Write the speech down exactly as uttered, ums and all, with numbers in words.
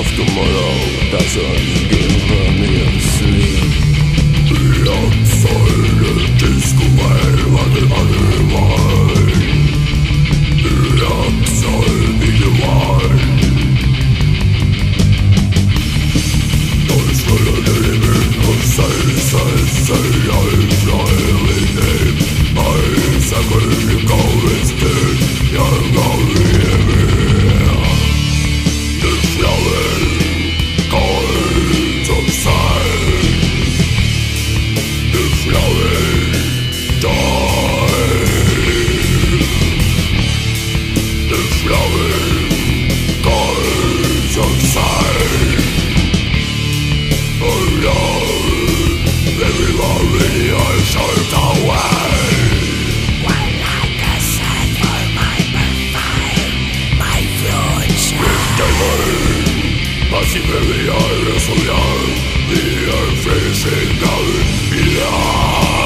of tomorrow doesn't give me sleep. Outside discover what the other one. Outside be the one. Don't follow the limit of say, say, say I fly with him. I suffer the go instead. You're going here. The flowering cards of sight. The flowering die. The flowering cards of sight. Oh Lord, everybody I shut away. One like a sun for my perfect, my future. Possibly I wrestle young. We are facing down. Yeah.